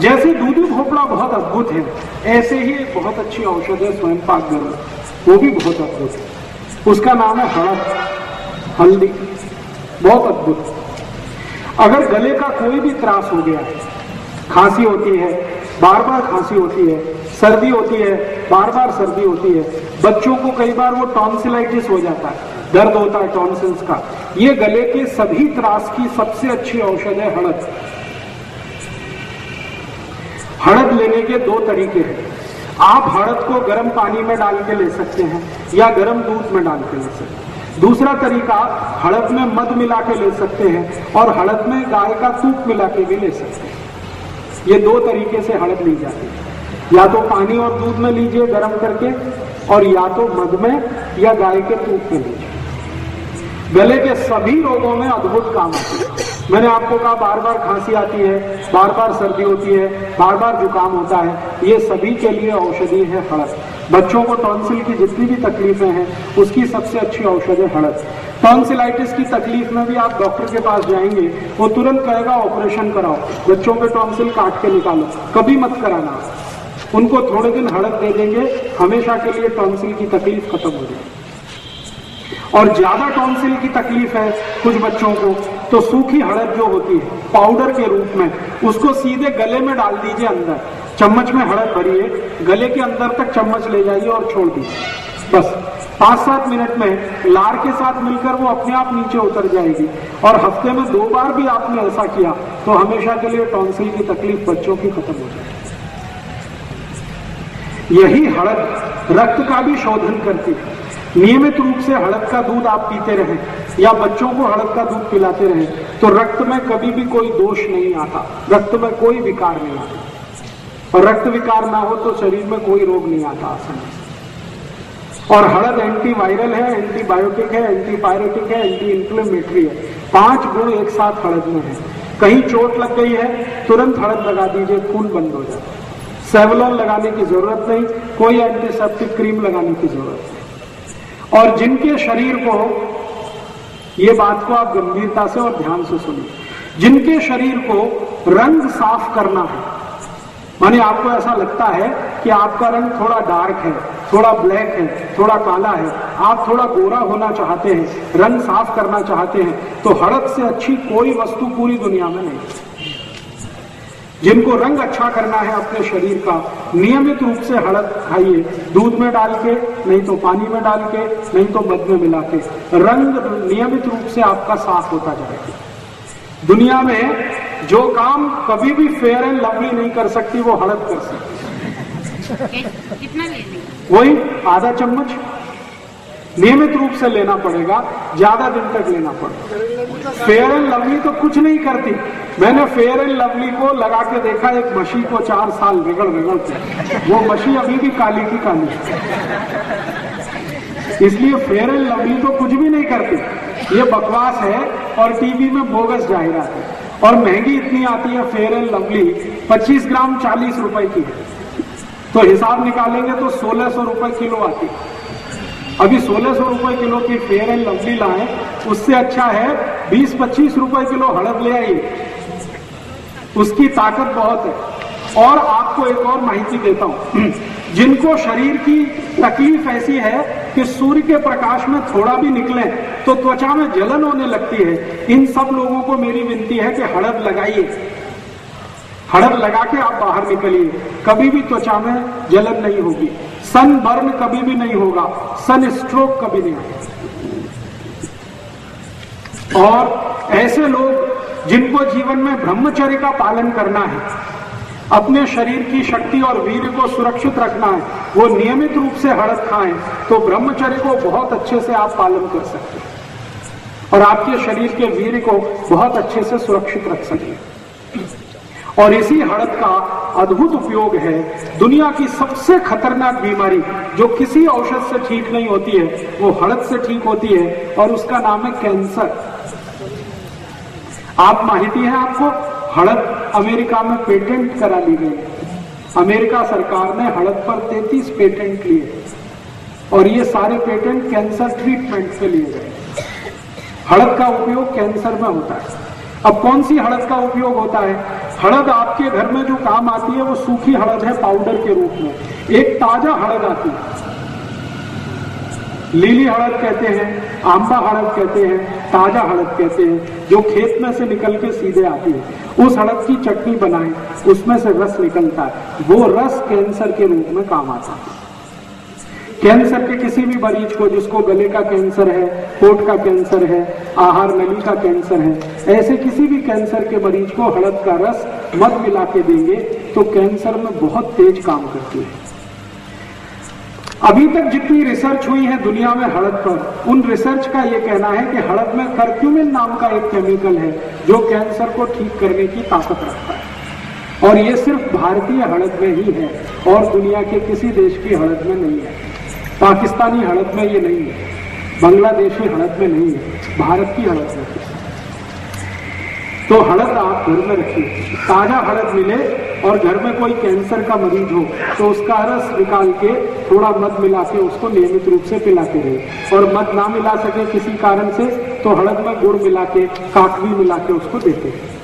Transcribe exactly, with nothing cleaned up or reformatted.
जैसे दूधी भोपड़ा बहुत अद्भुत है, ऐसे ही एक बहुत अच्छी औषध है स्वयं पाक गरम, वो भी बहुत अद्भुत है। उसका नाम है हळद, हल्दी, बहुत अद्भुत। अगर गले का कोई भी त्रास हो गया है, खांसी होती है, बार बार खांसी होती है, सर्दी होती है, बार बार सर्दी होती है, बच्चों को कई बार वो टॉन्सिलाइटिस हो जाता है, दर्द होता है टॉन्सिल्स का, ये गले के सभी त्रास की सबसे अच्छी औषध है हळद। हळद लेने के दो तरीके हैं। आप हळद को गर्म पानी में डाल के ले सकते हैं या गर्म दूध में डाल के ले सकते हैं। दूसरा तरीका, हळद में मध मिला के ले सकते हैं और हळद में गाय का तूप मिला के भी ले सकते हैं। ये दो तरीके से हळद ली जाती है, या तो पानी और दूध में लीजिए गर्म करके, और या तो मध में या गाय के तूप में लीजिए। गले के सभी रोगों में अद्भुत काम आती है। मैंने आपको कहा बार बार खांसी आती है, बार बार सर्दी होती है, बार बार जुकाम होता है, ये सभी के लिए औषधि है हळद। बच्चों को टॉन्सिल की जितनी भी तकलीफें हैं उसकी सबसे अच्छी औषध है हळद। टॉन्सिलाइटिस की तकलीफ में भी आप डॉक्टर के पास जाएंगे, वो तुरंत कहेगा ऑपरेशन कराओ, बच्चों के टॉन्सिल काट के निकालो, कभी मत कराना। उनको थोड़े दिन हळद दे देंगे, हमेशा के लिए टॉन्सिल की तकलीफ खत्म हो जाएगी। और ज्यादा टॉन्सिल की तकलीफ है कुछ बच्चों को, तो सूखी हळद जो होती है पाउडर के रूप में, उसको सीधे गले में डाल दीजिए, अंदर चम्मच में हळद भरिए, गले के अंदर तक चम्मच ले जाइए और छोड़ दीजिए। बस पांच सात मिनट में लार के साथ मिलकर वो अपने आप नीचे उतर जाएगी। और हफ्ते में दो बार भी आपने ऐसा किया तो हमेशा के लिए टॉन्सिल की तकलीफ बच्चों की खत्म हो जाएगी। यही हळद रक्त का भी शोधन करती है। नियमित रूप से हळद का दूध आप पीते रहें या बच्चों को हळद का दूध पिलाते रहें तो रक्त में कभी भी कोई दोष नहीं आता, रक्त में कोई विकार नहीं आता। और रक्त विकार ना हो तो शरीर में कोई रोग नहीं आता आसानी से। और हळद एंटीवायरल है, एंटीबायोटिक है, एंटीपायरेटिक है, एंटी इंफ्लेमेटरी है। पांच गुण एक साथ हळद में है। कहीं चोट लग गई है, तुरंत हळद लगा दीजिए, खून बंद हो जाता है। सेवलॉन लगाने की जरूरत नहीं, कोई एंटीसेप्टिक क्रीम लगाने की जरूरत नहीं। और जिनके शरीर को, ये बात को आप गंभीरता से और ध्यान से सुनिए, जिनके शरीर को रंग साफ करना है, माने आपको ऐसा लगता है कि आपका रंग थोड़ा डार्क है, थोड़ा ब्लैक है, थोड़ा काला है, आप थोड़ा गोरा होना चाहते हैं, रंग साफ करना चाहते हैं, तो हळद से अच्छी कोई वस्तु पूरी दुनिया में नहीं। जिनको रंग अच्छा करना है अपने शरीर का, नियमित रूप से हळद खाइए, दूध में डाल के, नहीं तो पानी में डाल के, नहीं तो मध में मिला के। रंग नियमित रूप से आपका साफ होता जाएगा। दुनिया में जो काम कभी भी फेयर एंड लवली नहीं कर सकती वो हळद कर सकती। कितना लेंगे? वही आधा चम्मच नियमित रूप से लेना पड़ेगा, ज्यादा दिन तक लेना पड़ेगा। फेयर एंड लवली तो कुछ नहीं करती। मैंने फेयर एंड लवली को लगा के देखा एक मशी को चार साल रगड़ रगड़ के, वो मशी अभी भी काली की काली। इसलिए फेयर एंड लवली तो कुछ भी नहीं करती, ये बकवास है और टीवी में बोगस जाहिरात है। और महंगी इतनी आती है फेयर एंड लवली, पच्चीस ग्राम चालीस रुपए की है, तो हिसाब निकालेंगे तो सोलह सौ रुपए किलो आती है। अभी सोलह सौ रुपए किलो की फेयर एंड लवली लाएं, उससे अच्छा है बीस पच्चीस रुपए किलो हळद ले आइए, उसकी ताकत बहुत है। और आपको एक और माहिती देता हूं, जिनको शरीर की तकलीफ ऐसी है कि सूर्य के प्रकाश में थोड़ा भी निकले तो त्वचा में जलन होने लगती है, इन सब लोगों को मेरी विनती है कि हळद लगाइए। हळद लगा के आप बाहर निकलिए, कभी भी त्वचा में जलन नहीं होगी, सन बर्न कभी भी नहीं होगा, सन स्ट्रोक कभी नहीं होगा। और ऐसे लोग जिनको जीवन में ब्रह्मचर्य का पालन करना है, अपने शरीर की शक्ति और वीर्य को सुरक्षित रखना है, वो नियमित रूप से हळद खाएं तो ब्रह्मचर्य को बहुत अच्छे से आप पालन कर सकते हैं और आपके शरीर के वीर्य को बहुत अच्छे से सुरक्षित रख सकते हैं। और इसी हळद का अद्भुत उपयोग है। दुनिया की सबसे खतरनाक बीमारी जो किसी औषध से ठीक नहीं होती है, वो हळद से ठीक होती है और उसका नाम है कैंसर। आप माहिती है आपको, हळद अमेरिका में पेटेंट करा ली गई। अमेरिका सरकार ने हळद पर तैंतीस पेटेंट लिए और ये सारे पेटेंट कैंसर ट्रीटमेंट के लिए गए। हळद का उपयोग कैंसर में होता है। अब कौन सी हळद का उपयोग होता है? हड़द आपके घर में जो काम आती है वो सूखी हड़द है पाउडर के रूप में, एक ताजा हड़द आती है, लीली हड़द कहते हैं, आंबा हड़द कहते हैं, ताजा हड़द कहते हैं, जो खेत में से निकल के सीधे आती है। उस हड़द की चटनी बनाएं, उसमें से रस निकलता है, वो रस कैंसर के रूप में काम आता है। कैंसर के किसी भी मरीज को, जिसको गले का कैंसर है, होठ का कैंसर है, आहार नली का कैंसर है, ऐसे किसी भी कैंसर के मरीज को हड़द का रस मध मिला के देंगे तो कैंसर में बहुत तेज काम करती है। अभी तक जितनी रिसर्च हुई है दुनिया में हड़द पर, उन रिसर्च का यह कहना है कि हड़द में कर्क्यूमिन नाम का एक केमिकल है जो कैंसर को ठीक करने की ताकत रखता है, और ये सिर्फ भारतीय हड़द में ही है और दुनिया के किसी देश की हड़द में नहीं है। पाकिस्तानी हड़द में ये नहीं है, बांग्लादेशी हड़द में नहीं है, भारत की हड़द में है। तो हड़द आप घर में रखिए, ताजा हड़द मिले और घर में कोई कैंसर का मरीज हो तो उसका रस निकाल के थोड़ा मध मिला के उसको नियमित रूप से पिलाते रहे, और मध ना मिला सके किसी कारण से तो हड़द में गुड़ मिला के, काकवी मिला के उसको देते हैं।